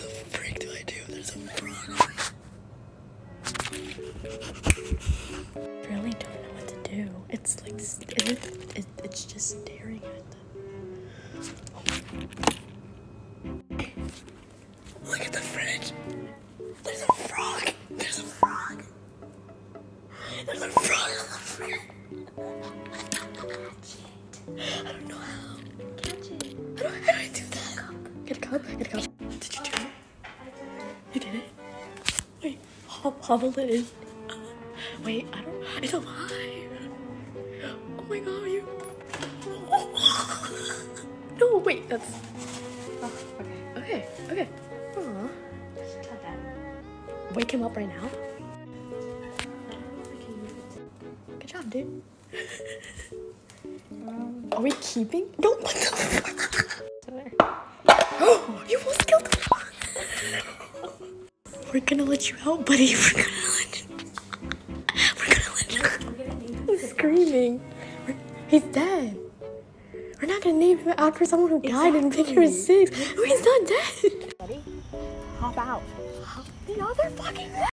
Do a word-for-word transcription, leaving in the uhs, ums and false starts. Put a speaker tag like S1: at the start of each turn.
S1: the frick do I do? There's a frog. I really don't know what to do. It's like, it, it, it's just staring at them. Look at the fridge. There's a frog. There's a frog. There's a frog on the fridge. I don't know how. Catch it. How do I, how do I do that? Get a cup. Get a cup. Did you do it? You did it? Wait, hob hobble it in. Wait, I don't. It's alive. Oh my god, you. No, wait, that's. Oh, okay. Okay, okay. Aww. Wake him up right now. Good job, dude. Are we keeping? No, what the fuck? Oh, you almost killed the frog. We're gonna let you out, buddy. We're gonna let you. We're gonna let you. He's screaming. We're, he's dead. We're not gonna name him after someone who died in figure six. No, he's not dead.
S2: Ready? Hop out.
S1: The other fucking